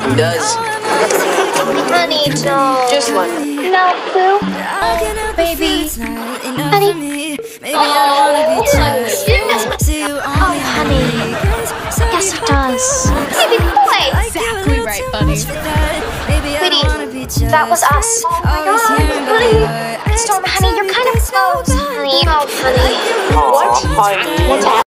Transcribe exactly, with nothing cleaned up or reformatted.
Does. Honey, no. Just one. No, Boo. Oh, baby. Honey. Oh, oh, honey. Yes, it does. Baby boy. Exactly right, Bunny. Sweetie, that was us. Oh my god, honey. Storm, honey, you're kind of close. Honey, oh, honey. What? What's happening?